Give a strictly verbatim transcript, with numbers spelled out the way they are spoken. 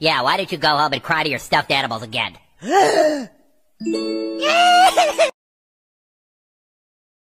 Yeah, why don't you go home and cry to your stuffed animals again?